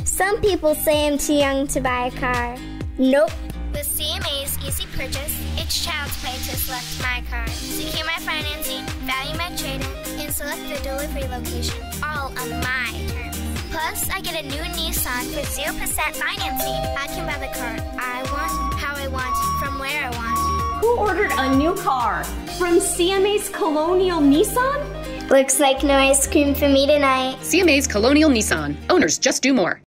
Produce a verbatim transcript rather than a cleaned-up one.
Some people say I'm too young to buy a car. Nope. With C M A's Easy Purchase, it's child's play to select my car, secure my financing, value my trade-in, and select the delivery location, all on my terms. Plus, I get a new Nissan for zero percent financing. I can buy the car I want, how I want, from where I want. Who ordered a new car? From C M A's Colonial Nissan? Looks like no ice cream for me tonight. C M A's Colonial Nissan. Owners just do more.